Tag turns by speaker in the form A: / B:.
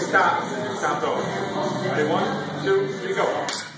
A: stop, and then stop over. Ready? 1, 2, 3, go.